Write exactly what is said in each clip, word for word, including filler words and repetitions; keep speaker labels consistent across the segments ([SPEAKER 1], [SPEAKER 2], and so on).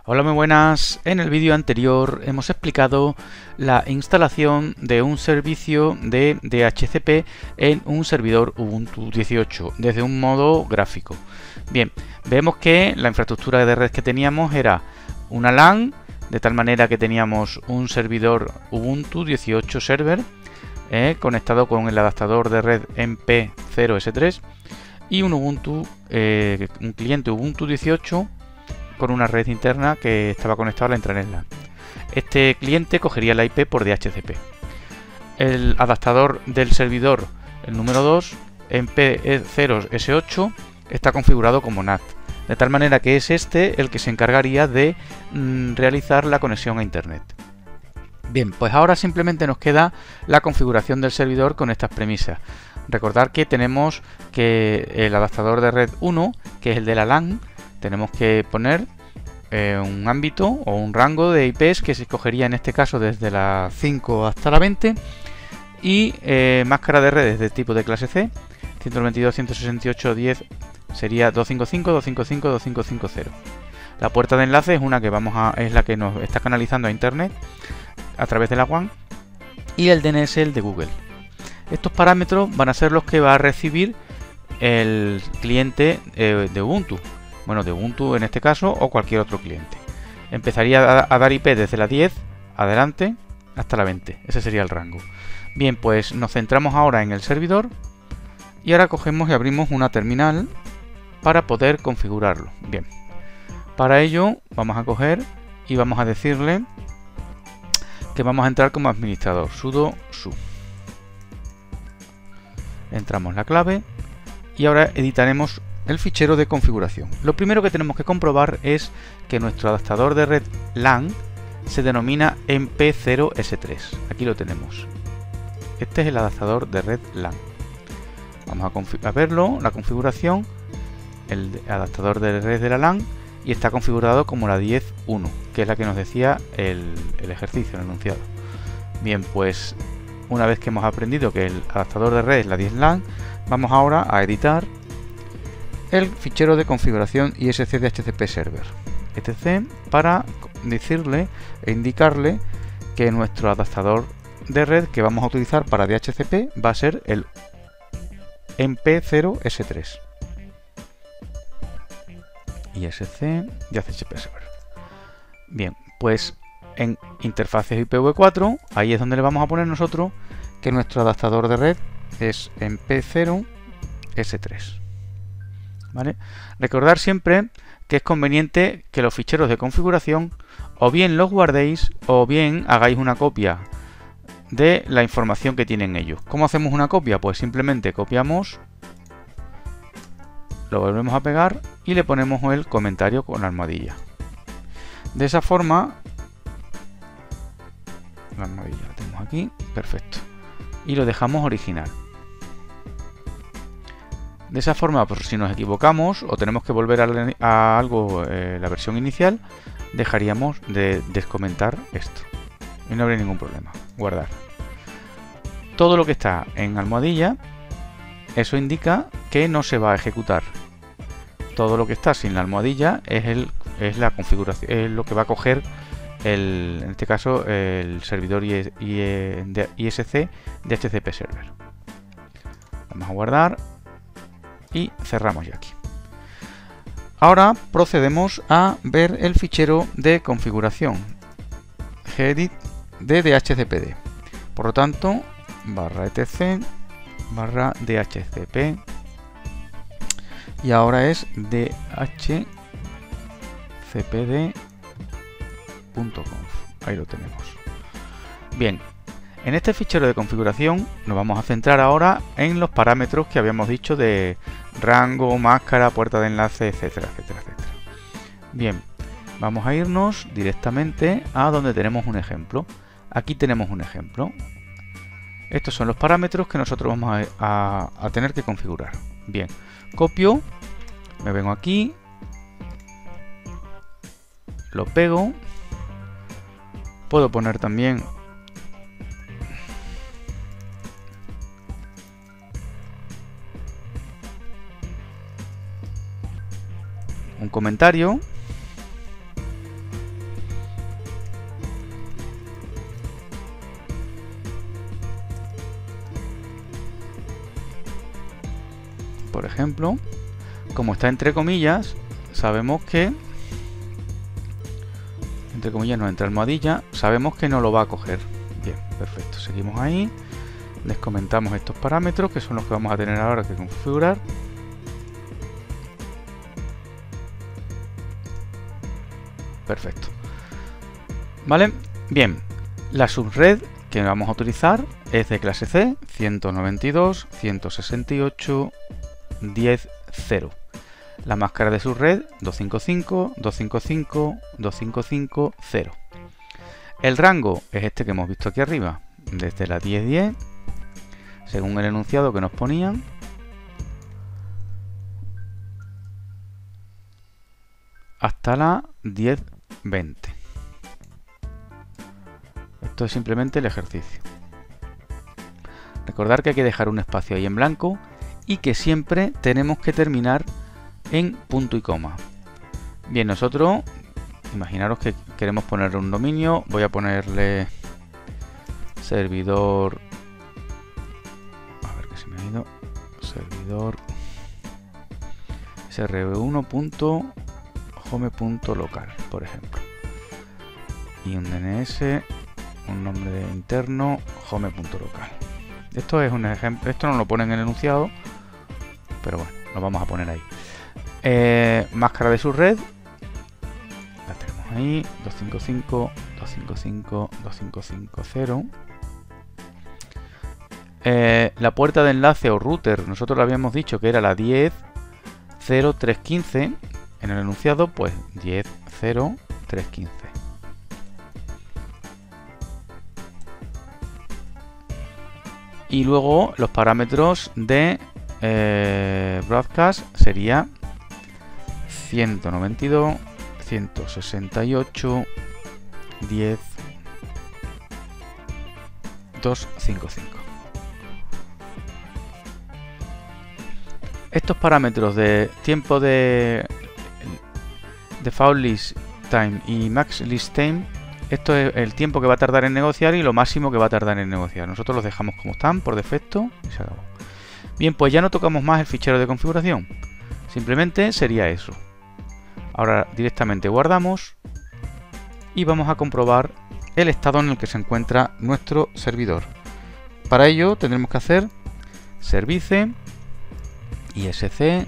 [SPEAKER 1] Hola, muy buenas. En el vídeo anterior hemos explicado la instalación de un servicio de D H C P en un servidor Ubuntu dieciocho desde un modo gráfico. Bien, vemos que la infraestructura de red que teníamos era una LAN, de tal manera que teníamos un servidor Ubuntu dieciocho server eh, conectado con el adaptador de red M P cero S tres y un Ubuntu, eh, un cliente Ubuntu dieciocho con una red interna que estaba conectada a la intranet LAN. Este cliente cogería la I P por D H C P. El adaptador del servidor, el número dos, M P cero S ocho, está configurado como N A T, de tal manera que es este el que se encargaría de mm, realizar la conexión a internet. Bien, pues ahora simplemente nos queda la configuración del servidor con estas premisas. Recordar que tenemos que el adaptador de red uno, que es el de la LAN, tenemos que poner eh, un ámbito o un rango de I Pes que se escogería en este caso desde la cinco hasta la veinte, y eh, máscara de redes de tipo de clase C, ciento noventa y dos, ciento sesenta y ocho punto diez sería doscientos cincuenta y cinco, doscientos cincuenta y cinco, doscientos cincuenta. La puerta de enlace es una que vamos a es la que nos está canalizando a internet a través de la WAN, y el D N S el de Google. Estos parámetros van a ser los que va a recibir el cliente eh, de Ubuntu. Bueno, de Ubuntu en este caso, o cualquier otro cliente. Empezaría a, a dar I P desde la diez adelante hasta la veinte. Ese sería el rango. Bien, pues nos centramos ahora en el servidor y ahora cogemos y abrimos una terminal para poder configurarlo. Bien, para ello vamos a coger y vamos a decirle que vamos a entrar como administrador, sudo su. Entramos la clave y ahora editaremos el fichero de configuración. Lo primero que tenemos que comprobar es que nuestro adaptador de red LAN se denomina M P cero S tres. Aquí lo tenemos. Este es el adaptador de red LAN. Vamos a, a verlo, la configuración, el adaptador de red de la LAN, y está configurado como la diez punto uno, que es la que nos decía el, el ejercicio, el enunciado. Bien, pues una vez que hemos aprendido que el adaptador de red es la diez LAN, vamos ahora a editar el fichero de configuración I S C D H C P server, etc, para decirle e indicarle que nuestro adaptador de red que vamos a utilizar para D H C P va a ser el M P cero S tres. I S C D H C P server. Bien, pues en interfaces I P v cuatro, ahí es donde le vamos a poner nosotros que nuestro adaptador de red es M P cero S tres. ¿Vale? Recordar siempre que es conveniente que los ficheros de configuración o bien los guardéis o bien hagáis una copia de la información que tienen ellos. ¿Cómo hacemos una copia? Pues simplemente copiamos, lo volvemos a pegar y le ponemos el comentario con la almohadilla. De esa forma, la almohadilla la tenemos aquí, perfecto, y lo dejamos original. De esa forma, pues si nos equivocamos o tenemos que volver a, a algo, eh, la versión inicial, dejaríamos de descomentar esto y no habría ningún problema. Guardar. Todo lo que está en almohadilla, eso indica que no se va a ejecutar. Todo lo que está sin la almohadilla es, el, es la configuración, es lo que va a coger el, en este caso el servidor I S C D H C P server. Vamos a guardar y cerramos ya aquí. Ahora procedemos a ver el fichero de configuración gedit de D H C P D. Por lo tanto, barra etc barra D H C P y ahora es D H C P D punto conf. Ahí lo tenemos. Bien, en este fichero de configuración nos vamos a centrar ahora en los parámetros que habíamos dicho de rango, máscara, puerta de enlace, etcétera, etcétera, etcétera. Bien, vamos a irnos directamente a donde tenemos un ejemplo. Aquí tenemos un ejemplo. Estos son los parámetros que nosotros vamos a, a, a tener que configurar. Bien, copio, me vengo aquí, lo pego, puedo poner también un comentario por ejemplo, como está entre comillas, sabemos que, entre comillas no entra almohadilla, sabemos que no lo va a coger. Bien, perfecto, seguimos ahí, descomentamos estos parámetros que son los que vamos a tener ahora que configurar. Perfecto. Vale, bien, la subred que vamos a utilizar es de clase C, ciento noventa y dos, ciento sesenta y ocho, diez, cero. La máscara de subred doscientos cincuenta y cinco, doscientos cincuenta y cinco, doscientos cincuenta y cinco, cero. El rango es este que hemos visto aquí arriba, desde la diez diez, según el enunciado que nos ponían, hasta la diez veinte. Esto es simplemente el ejercicio. Recordar que hay que dejar un espacio ahí en blanco y que siempre tenemos que terminar en punto y coma. Bien, nosotros, imaginaros que queremos ponerle un dominio, voy a ponerle servidor, a ver que se me ha ido, servidor S R V uno punto home punto local, por ejemplo, y un D N S, un nombre de interno, home.local. Esto es un ejemplo, esto no lo pone en el enunciado, pero bueno, lo vamos a poner ahí. Eh, máscara de subred, la tenemos ahí, doscientos cincuenta y cinco, doscientos cincuenta y cinco, doscientos cincuenta y cero. Eh, la puerta de enlace o router, nosotros lo habíamos dicho que era la diez cero tres quince, en el enunciado pues diez cero tres quince. Y luego los parámetros de eh, broadcast sería ciento noventa y dos, ciento sesenta y ocho, diez, doscientos cincuenta y cinco. Estos parámetros de tiempo de default list time y max list time, esto es el tiempo que va a tardar en negociar y lo máximo que va a tardar en negociar. Nosotros los dejamos como están por defecto y se acabó. Bien, pues ya no tocamos más el fichero de configuración. Simplemente sería eso. Ahora directamente guardamos y vamos a comprobar el estado en el que se encuentra nuestro servidor. Para ello tendremos que hacer service isc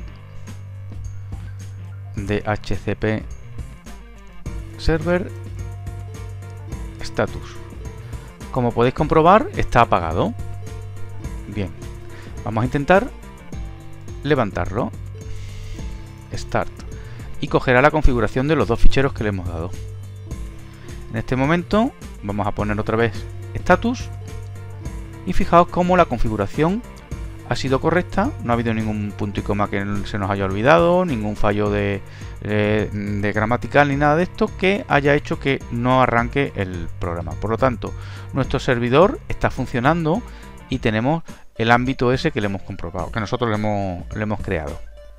[SPEAKER 1] dhcp server status. Como podéis comprobar, está apagado. Bien, vamos a intentar levantarlo. Start. Y cogerá la configuración de los dos ficheros que le hemos dado. En este momento vamos a poner otra vez status. Y fijaos cómo la configuración ha sido correcta. No ha habido ningún punto y coma que se nos haya olvidado, ningún fallo de, de, de gramatical ni nada de esto que haya hecho que no arranque el programa. Por lo tanto, nuestro servidor está funcionando y tenemos el ámbito ese que le hemos comprobado, que nosotros le hemos, le hemos creado.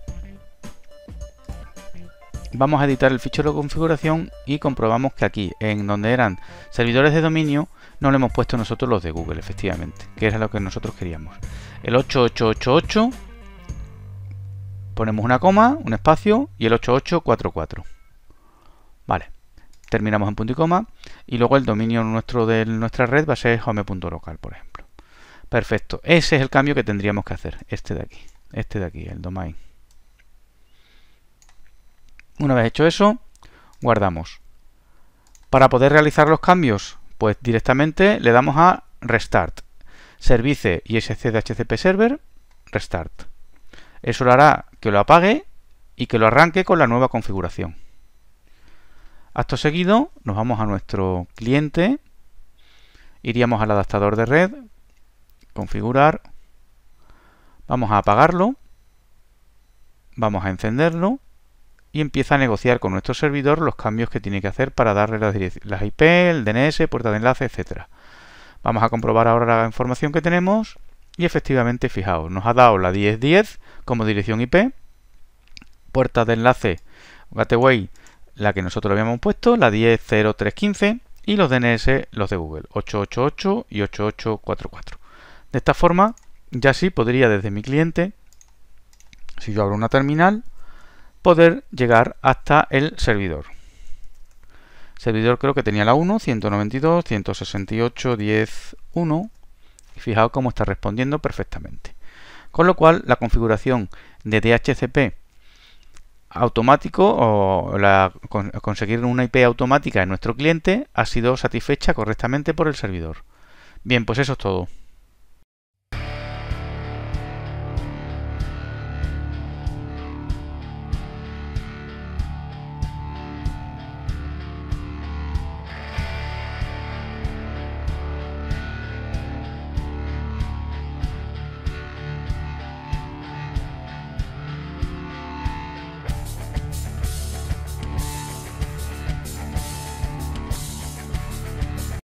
[SPEAKER 1] Vamos a editar el fichero de configuración y comprobamos que aquí, en donde eran servidores de dominio, no le hemos puesto nosotros los de Google, efectivamente, que era lo que nosotros queríamos. El ocho ocho ocho ocho, ponemos una coma, un espacio, y el ocho ocho cuatro cuatro. Vale, terminamos en punto y coma, y luego el dominio nuestro de nuestra red va a ser home.local, por ejemplo. Perfecto, ese es el cambio que tendríamos que hacer, este de aquí, este de aquí, el domain. Una vez hecho eso, guardamos. Para poder realizar los cambios, pues directamente le damos a Restart. Service isc dhcp server, Restart. Eso lo hará que lo apague y que lo arranque con la nueva configuración. Acto seguido, nos vamos a nuestro cliente, iríamos al adaptador de red, configurar, vamos a apagarlo, vamos a encenderlo, y empieza a negociar con nuestro servidor los cambios que tiene que hacer para darle las, las I P, el D N S, puerta de enlace, etcétera. Vamos a comprobar ahora la información que tenemos y efectivamente, fijaos, nos ha dado la diez diez como dirección I P, puerta de enlace gateway, la que nosotros habíamos puesto, la diez cero tres quince, y los D N S, los de Google, ocho ocho ocho y ocho ocho cuatro cuatro. De esta forma, ya sí podría desde mi cliente si yo abro una terminal, poder llegar hasta el servidor. Servidor creo que tenía la uno, ciento noventa y dos, ciento sesenta y ocho, punto diez punto uno. Y fijaos cómo está respondiendo perfectamente. Con lo cual, la configuración de D H C P automático o la, con, conseguir una I P automática en nuestro cliente ha sido satisfecha correctamente por el servidor. Bien, pues eso es todo.